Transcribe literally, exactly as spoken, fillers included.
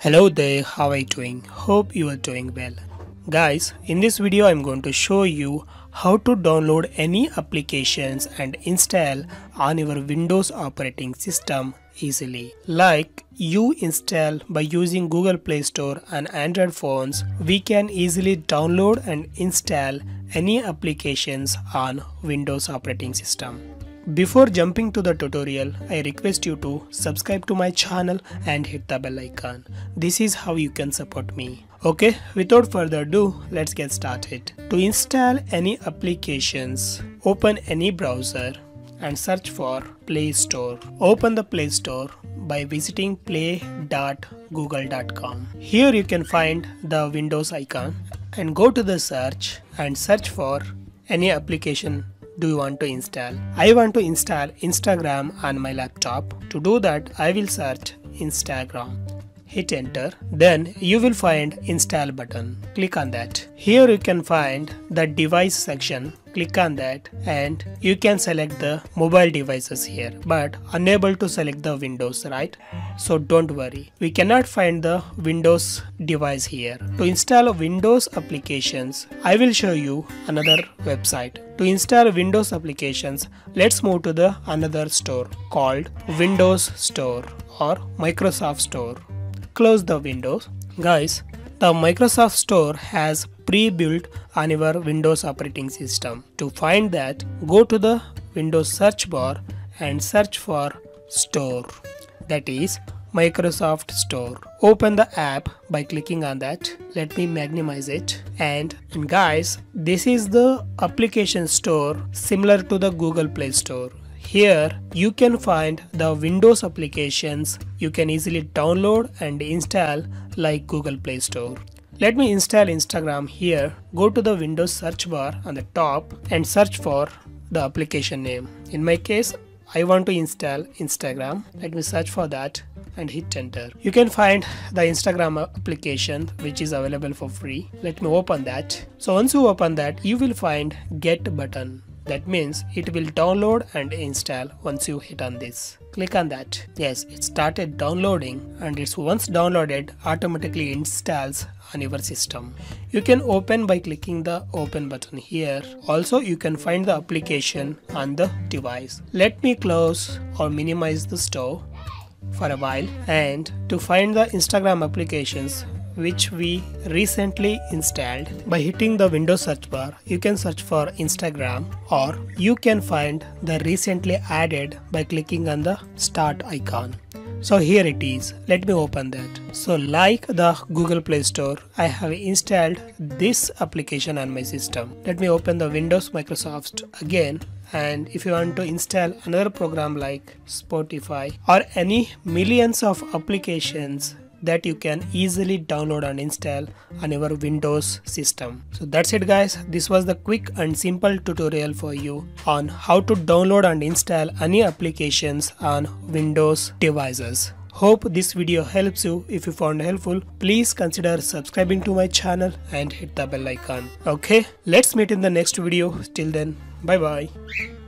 Hello there, how are you doing? Hope you are doing well. Guys, in this video I'm going to show you how to download any applications and install on your Windows operating system easily. Like you install by using Google Play Store on Android phones, we can easily download and install any applications on Windows operating system. Before jumping to the tutorial, I request you to subscribe to my channel and hit the bell icon. This is how you can support me. Okay, without further ado, let's get started. To install any applications, open any browser and search for Play Store. Open the Play Store by visiting play dot google dot com. Here you can find the Windows icon and go to the search and search for any application do you want to install. I want to install Instagram on my laptop. To do that, I will search Instagram. Hit enter. Then you will find install button. Click on that. Here you can find the device section. Click on that and you can select the mobile devices here, but unable to select the Windows, right? So don't worry, we cannot find the Windows device here. To install Windows applications, I will show you another website. To install Windows applications, let's move to the another store called Windows Store or Microsoft Store. Close the Windows. Guys, the Microsoft Store has pre-built on your Windows operating system. To find that, go to the Windows search bar and search for Store, that is Microsoft Store. Open the app by clicking on that. Let me magnify it. And, and guys, this is the application store similar to the Google Play Store. Here you can find the Windows applications you can easily download and install like Google Play Store. Let me install Instagram here. Go to the Windows search bar on the top and search for the application name. In my case, I want to install Instagram. Let me search for that and hit enter. You can find the Instagram application which is available for free. Let me open that. So once you open that, you will find get button. That means it will download and install once you hit on this. Click on that. Yes, it started downloading and it's once downloaded automatically installs on your system. You can open by clicking the open button here. Also you can find the application on the device. Let me close or minimize the store for a while, and to find the Instagram applications which we recently installed, by hitting the Windows search bar, you can search for Instagram, or you can find the recently added by clicking on the start icon. So here it is. Let me open that. So like the Google Play Store, I have installed this application on my system. Let me open the Windows Microsoft again. And if you want to install another program like Spotify or any millions of applications that you can easily download and install on your Windows system. So that's it guys, this was the quick and simple tutorial for you on how to download and install any applications on Windows devices. Hope this video helps you. If you found helpful, please consider subscribing to my channel and hit the bell icon. Okay, let's meet in the next video. Till then, bye bye.